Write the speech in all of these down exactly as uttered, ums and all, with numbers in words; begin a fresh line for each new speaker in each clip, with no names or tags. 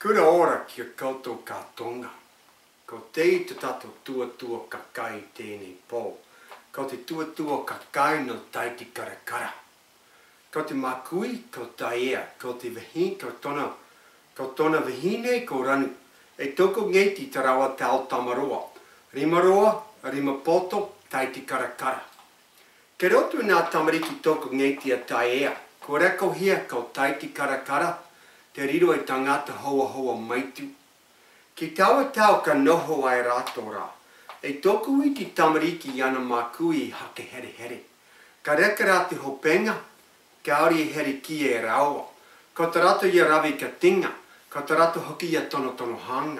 Kura ora kia koutou ka tonga. Ko te te tato tua tua ka kai tēnei pō. Ko te tua tua ka kai no taiti karakara. Ko te makui, ko taea, ko te vihi, ko tona, ko tona vihine, ko ranu. E toko ngeti te rawa te ao tamaroa. Rimaroa, rimapoto, taiti karakara. Ke rotu nā tamariki toko ngeti a taea. Ko reko hia ko taiti karakara. Te riro e tangata hoa hoa maitu. Ki taua tau ka noho ai rato rā. E toku i ti tamariki i ana makui i hake here here. Ka reka rā te hopenga, ka auri e here ki e raua. Ko te rato i a rawi ka tinga, ko te rato hoki i a tono tono hanga.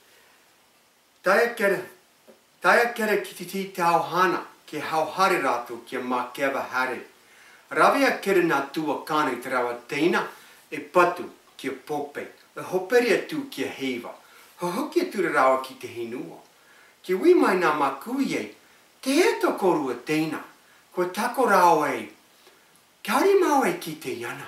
Taia kere, taia kere ki ti ti tau hana, ke hau hare rato ki a mā kewa hare. Rawi a kere nā tua kāne te rawa teina, e patu ki a pope, e hoperi atu ki a heiva. Ho hoki atu rawa ki te hinua. Ki wi mai nā makui ei, te heto koru a teina, ko tako rao ei, kauri mau ei ki te iana.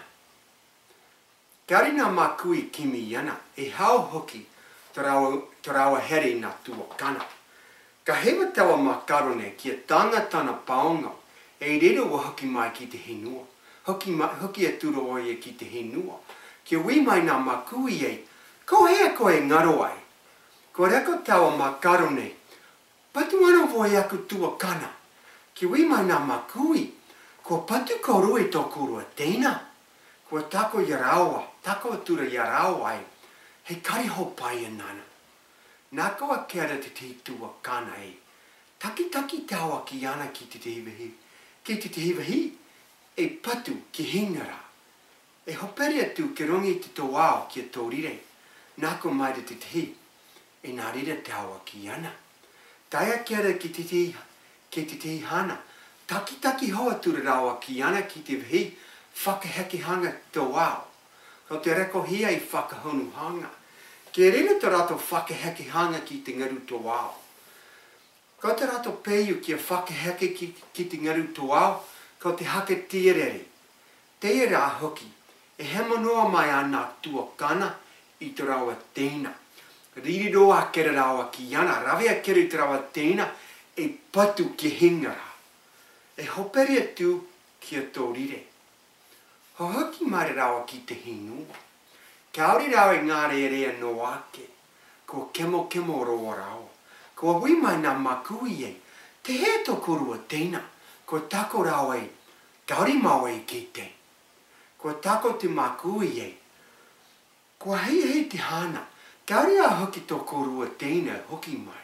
Kauri nā makui kimi iana, e hao hoki te rawa, te rawa here nā tua kana. Ka hewa tawa makarone ki a tangatana paonga, e rero wa hoki mai ki te hinua. Hoki, ma, hoki atu roa e ki te hinua. Ki wi mai nā makui ei, ko hea ko e ngaro ai. Ko reko tawa makarone, patu ana voi aku tua kana. Ki wi mai nā makui, ko patu ko rui tō kuru a teina. Ko tako i rawa, tako atura i rawa ai. He kari ho pai e nana. Nā koa kera te te tua kana ei. Taki taki tawa ki ana ki te te hiwahi. Ki te te hiwahi, e patu ki hingara. E hoperi atu ke rongi te tō wao ki a tō rire. Nā ko mai te te hi. E nā rire tawa ki ana. Taia kera ki te te, ki te te hana. Taki taki hoa tura rawa ki ana ki te vihi. Whakaheke hanga tō wao. Ko te reko hia i whakahonu hanga. Ke rire te rato whakaheke hanga ki te ngaru tō wao. Ko te rato peyu ki a whakaheke ki, ki te ngaru tō wao. Ko te hake tierere. Te rā hoki. E hemanoa mai ana tua kana i te rawa teina. Riri roa kere rawa ki ana, rawea kere te rawa teina, e patu ki hingara. E hoperi atu ki a tō rire. Ho hoki mare rawa ki te hinua. Kaori rawa i ngāre e rea no ake, ko kemo kemo roa rawa. Ko hui mai nā makui e, te he tō korua teina, ko tako rawa e, kaori mau e ki te. Ko tako te makui e, ko hei hei te hana, kaori a hoki tō korua teina hoki mai.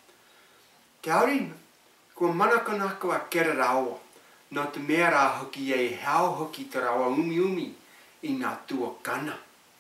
Kaori, ko manakanako a kera rawa, no te mea rā hoki e hao hoki te rawa umi umi i nā tua kana.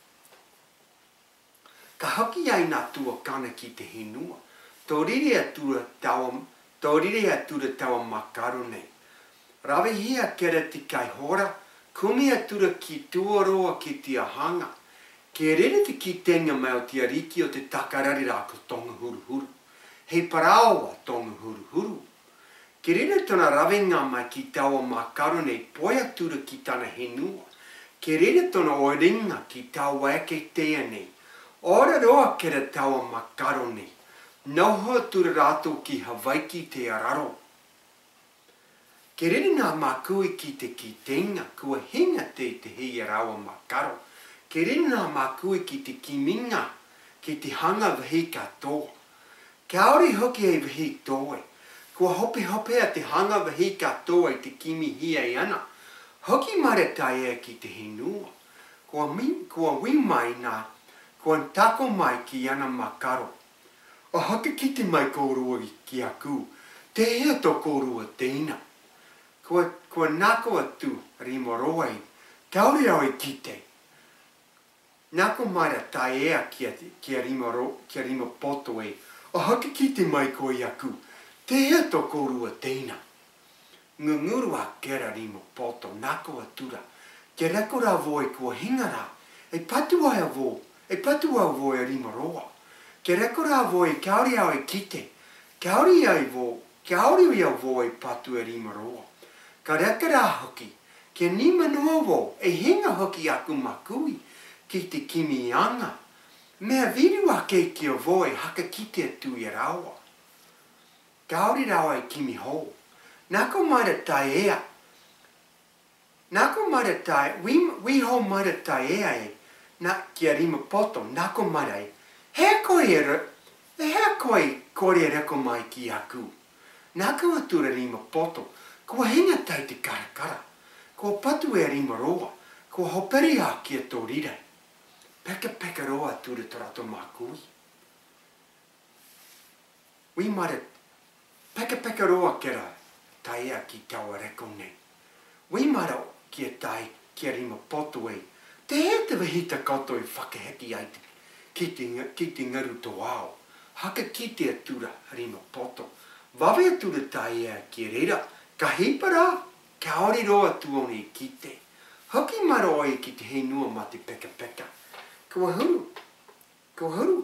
Ka hoki ai nā tua kana ki te hinua, tō riri atura tawa, tō riri atura tawa makarone. Rawe hia kera te kai hora, kumi atura ki tuaroa ki te ahanga. Ke rere te ki tenga mai o te ariki o te takarari rā ko tonga huru huru. Hei paraoa tonga huru huru. Ke rere tona rawenga mai ki tawa makarone poia tura ki tana henua. Ke rere tona oringa ki tawa eke teane. Ora roa kera tawa makarone. Noho tura rato ki Hawaiki te araro. Ke rere nā makui ki te ki tenga kua hinga te te hei rawa makaro. Ke rere nā makui ki te kiminga ki te hanga vihi katoa. Kaori hoki e vihi toe. Kua hope hope a te hanga vihi katoa i te kimi hia i ana. Hoki mare tai e ki te hinua. Kua, mi, kua wimai nā, kua tako mai ki ana makaro. O hake ki te mai korua ki aku. Te hea tō korua teina. Kua, kua nako atu rimoroa i. Kaori au e ki te. Nako maira tai ea ki a, ki a rima, ro, ki a rima poto e, o hake ki te mai ko i aku, te hea tō korua teina. Ngunguru a kera rima poto, nako atura, ke reko rā voi kua hingara, e patu ai a vo, e patu ai a vo e rima roa. Ke reko rā voi kaori au e kite, kaori ai vo, kaori ai a vo e patu e rima roa. Ka reka rā hoki, ke nima noa vo, e hinga hoki aku makui, ki te kimi anga. Mea viru a ke ki o voi haka kite tu i rawa. Kaori rawa i kimi ho. Nako mara tai ea. Nako mara tai, we, we ho mara tai ea e. Na ki a rima poto, nako mara e. He koe e ra, he koe kore reko mai ki aku. Nako atura rima poto, kua hinga tai te karakara. Kua patu e rima roa, kua hoperi a ki a tō rirai. Peka peka roa tura tarato makui. We mara, peka peka roa kera tai ea ki taua reko nei. We mara ki a tai ki a rima poto e. Te he te wahita koto i whakaheki ai te ki te, ki te ngaru tō ao. Haka ki te atura rima poto. Wawe atura tai ea ki reira. Ka hipara, ka ori roa tuone i ki te. Hoki maro oi ki te he nua ma te peka peka. Kua huru, kua huru.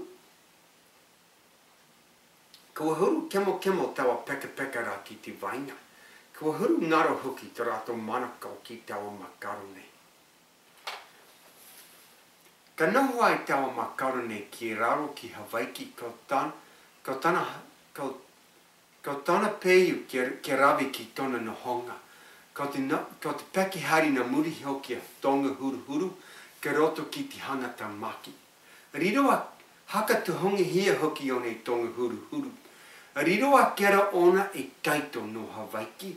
Kua huru kemo kemo tawa peka peka ra ki te vaina. Kua huru ngaro hoki te rato manakau ki tawa makaru nei. Ka noho ai tawa makaru nei ki raro ki Hawaii ko tana, ko tana, ko, ko tana pēu ki, ki rawi ki tona nohonga. Ko te, no, ko te peki hari na muri hoki a tonga huru huru, ke roto ki te hangata maki. Riro a haka tu hongi hia hoki o nei tonga huru huru. Riro a kera ona e kaito no Hawaii.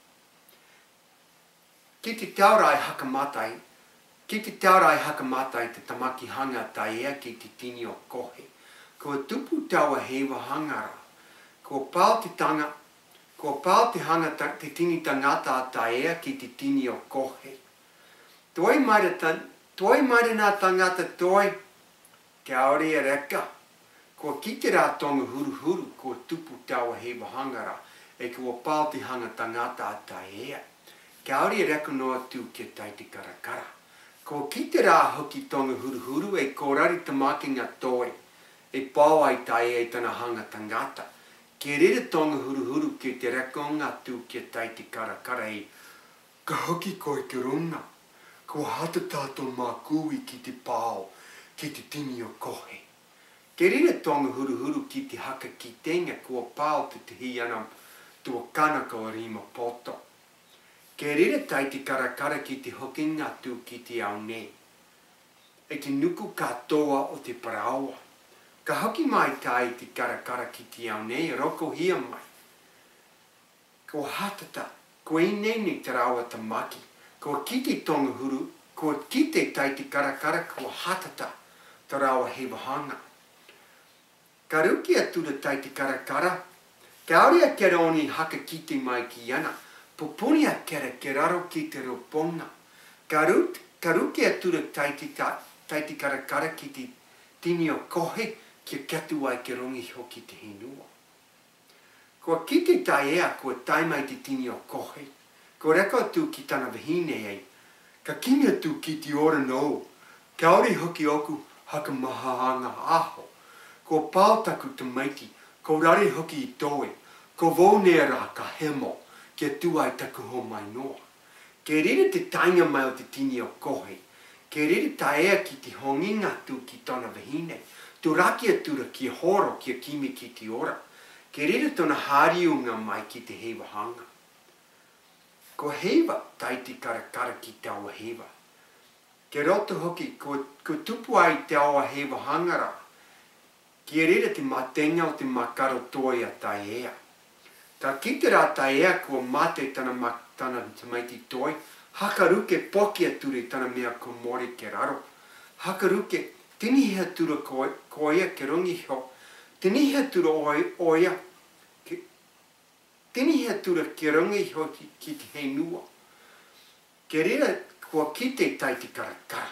Ki te taurai haka matai, ki te taurai haka matai te tamaki hanga tai ea ki te tini o kohe. Kua tupu taua hewa hangara. Kua pao te tanga, kua pao te hanga ta, te tini tangata a tai ea ki te tini o kohe. Toi maira tan, toi maira nā tangata toi, kia ore e reka. Kua kite rā tonga huru huru, kua tupu taua hewa hangara, e kua pao te hanga tangata a tai ea. Kia ore e reka noa tū kia tai te karakara. Ko kite rā hoki tonga huru huru e kōrari tamaki ngā toi, e pāu ai tai e tana hanga tangata. Ke rere tonga huru huru ke te reko ngā tū kia tai te karakara e, ka hoki koe ke runga, ko hata tātou mā kui ki te pāu, ki te tini o kohe. Ke rere tonga huru huru ki te haka ki tenga kua pāu te te hi ana tua kanaka o rima poto. Ke rere tai te karakara ki te hoki ngā tū ki te ao nei. E te nuku katoa o te paraoa. Ka hoki mai tai te karakara ki te ao nei, roko hia mai. Ko hatata, ko i nei ni te rawa tamaki. Ko kite tonga huru, ko kite tai te karakara, ko hatata te rawa hewahanga. Ka ruki atura tai te karakara, ka auria kera oni haka kite mai ki ana. Poponi a kera ke raro ki te roponga. Ka rut, ka ruki atura tai te, tai te karakara ki te tini o kohe, kia katu ai ke rongi hoki te hinua. Kua kite tai ea kua tai mai te tini o kohe. Kua reko atu ki tana wahine ei. Ka kimi atu ki te ora no. Ka ori hoki oku haka mahahanga aho. Kua pātaku te maiti. Ko rari hoki i toe. Ko vōnera ka hemo. Kia tuai taku ho mai noa. Ke rere te tainga mai o te tini o kohe. Ke rere taea ki te hongi ngatu ki tona wahine. Tu raki atura ki horo ki a kimi ki te ora. Ke rere tona hariunga mai ki te hewa hanga. Ko hewa tai te karakara ki te awa hewa. Ke roto hoki, ko, ko tupu ai te awa hewa hangara. Ke rere te matenga o te makaro toi a tai ea. Ka kite rā tai ea kua mate tana, tana tamaiti toi, hakaruke poki ature tana mea ko mori ke raro. Hakaruke tinihi atura koe, koea ke rongi ho, tinihi atura oi, oia, ke, tinihi atura ke rongi ho ki, ki te heinua. Ke rera kua kite tai te karakara.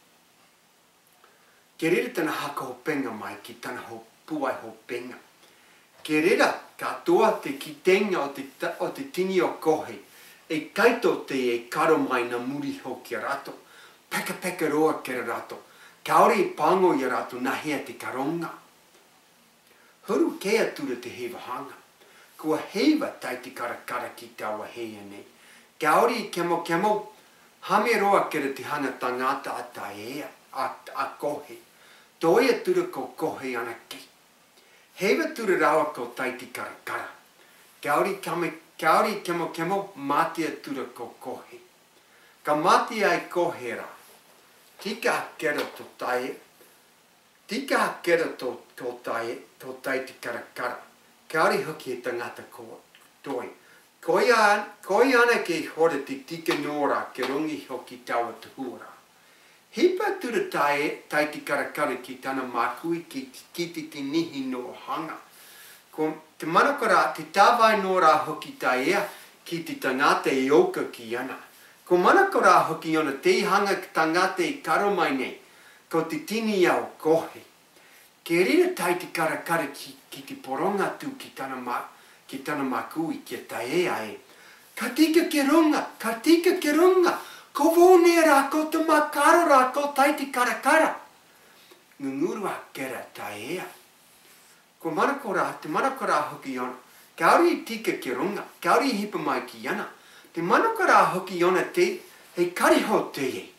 Ke rera tana haka ho penga mai ki tana ho puai ho penga. Ke rera katoa te kitenga o te, o te tini o kohe, e kaito te e karo mai na muri ho ki a rato, peka peka roa ke rato, kaore i pango i a rato na hea te karonga. Huru ke atura te hewa hanga, kua hewa tai te karakara ki te awa heia nei. Kaore i kemo kemo, hame roa ke te hanga tangata a tai ea, a, a kohe. Toia tura ko kohe ana ki. Hewa tura rawa ko taiti karakara. Kauri kame, kauri kemo kemo, matia tura ko kohe. Ka mati ai kohera. Tika kera to tae. Tika kera to, to tae, to taiti karakara. Kauri hoki e tangata ko toi. Koia, koia ana ke hore te tika nora ke rongi hoki tawa tuhura. Hipa tura tae, taiti karakara ki tana makui ki, ki te te nihi no hanga. Ko te manakora, te tāwai no rā hoki taea ki te tangata e oka ki ana. Ko manakora hoki ona te hanga ki tangata e karo mai nei, ko te tini au kohe. Ke rira taiti karakara ki, ki te poronga tu ki tana, ma, ki tana makui ki taea e. Ka tika ke runga, ka tika ke runga. Ko vone rā ko te makaro rā ko taiti karakara. Ngungurua kera taea. Ko manakora, te manakora hoki ona. Kauri tika ke runga, kauri hipa mai ki ana. Te manakora hoki ona te, hei kariho te e.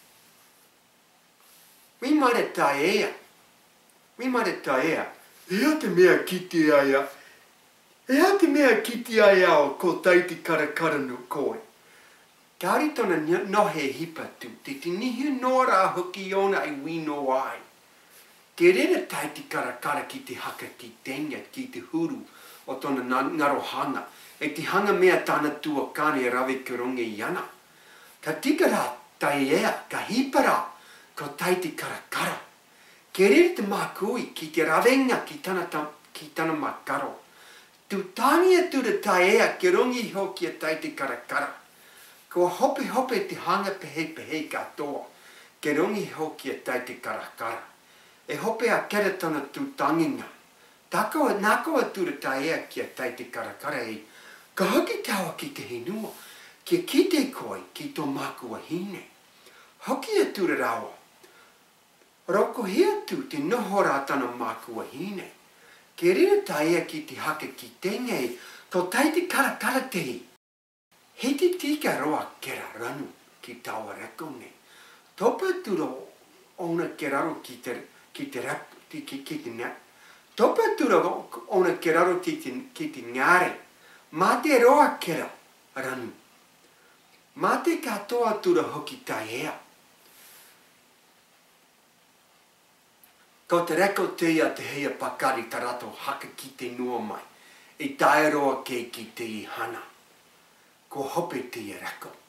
Mi mare taea. Mi mare taea. Ea te mea kiti aia. Ea te mea kiti aia o ko taiti karakara no koe. Kauri tona nohe hipa tu, te te nihi nora hoki ona i wino ai. Te rena taiti karakara ki te haka ki tenga, ki te huru o tona ngarohanga. E te hanga mea tāna tua kāne e rawe kuronge i ana. Ka tika rā tai ea, ka hipara, ko taiti karakara. Ke rere te mākui ki te rawenga ki tana, ki tana makaro. Tu tāngia tura tai ea ke rongi hoki a taiti karakara. Ko hope hope te hanga pehe pehe katoa, ke rongi hoki a taiti karakara. E hope a kera tana tu tanginga. Tako nako a tura taea ki a taiti karakara e, ka hoki tawa ki te hinua, ki ki te koi ki tō makua hine. Hoki a tura rawa. Roko hea tu te noho rā tana makua hine. Ke rira taea ki te haka ki tenga e, ko taiti karakara te hi. He te tika roa kera ranu ki tawa rakone. Topa tura ona ke raro ki te, ki te rap, ki, ki, ki te nap. Topa tura ona ke raro ki te, ki te ngare. Mā te roa kera ranu. Mā te katoa tura hoki taea. Ko te reko teia te heia pakari tarato haka ki te nua mai. E tae roa ke ki te i hana. Ko hope te rako.